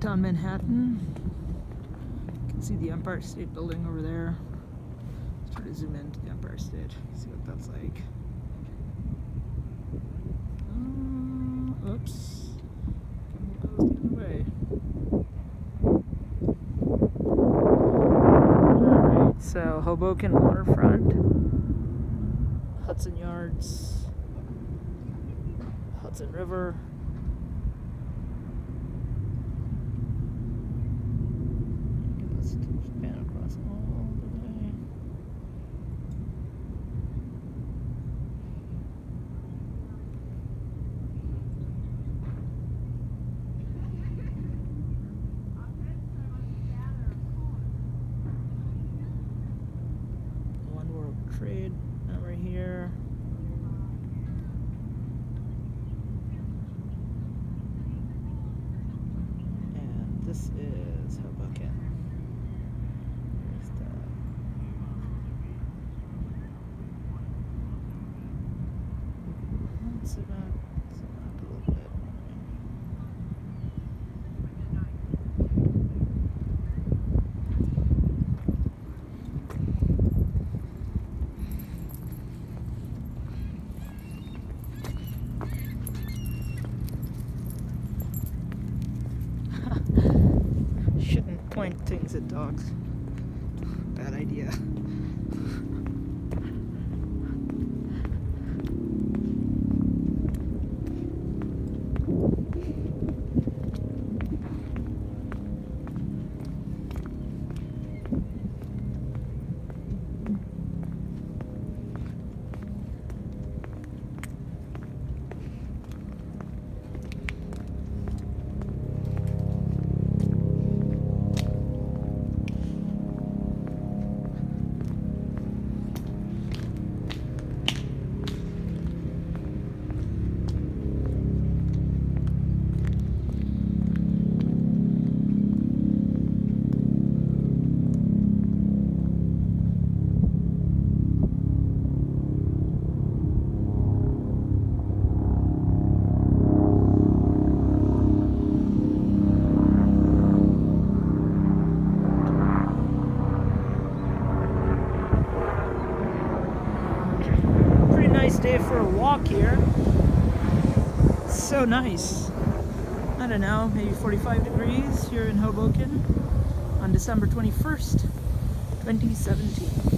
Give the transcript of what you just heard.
downtown Manhattan. You can see the Empire State Building over there. Let's try to zoom into the Empire State, see what that's like. Oops. That was the other way. Alright, so Hoboken waterfront, Hudson Yards, Hudson River. Let's span across all the way. One World Trade over here. This is Hoboken. There's let's zoom out a little bit. Shouldn't point things at dogs. Bad idea. Nice day for a walk here. It's so nice. I don't know, maybe 45 degrees here in Hoboken on December 21st, 2017.